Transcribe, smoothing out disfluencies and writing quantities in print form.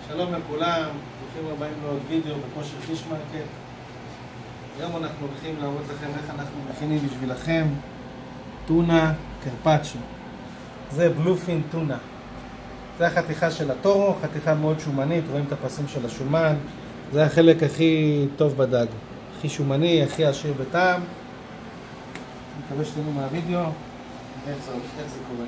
שלום לכולם, ברוכים הבאים לעוד וידאו בכושר פיש מרקט. היום אנחנו הולכים להראות לכם איך אנחנו מכינים בשבילכם טונה קרפצ'ו. זה בלופין טונה. זה החתיכה של הטורו, חתיכה מאוד שומנית, רואים את הפסים של השומן. זה החלק הכי טוב בדג, הכי שומני, הכי עשיר בטעם. אני מקווה שתראו מהווידאו איך זה קורה.